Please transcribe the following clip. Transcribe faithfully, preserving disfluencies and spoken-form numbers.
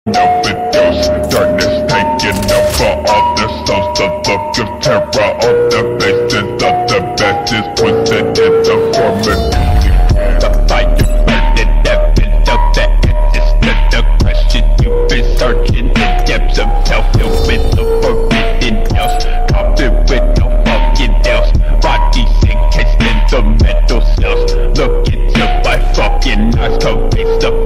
Overdose, darkness taking over all the souls. The look of terror on the faces of the badges, twisted in the form of the fire burning heaven of the answers to the question you've been searching. The depths of hell filled with the forbidden else, often with no fucking else. Bodies encased in the mental cells. Look into my fucking eyes, erase the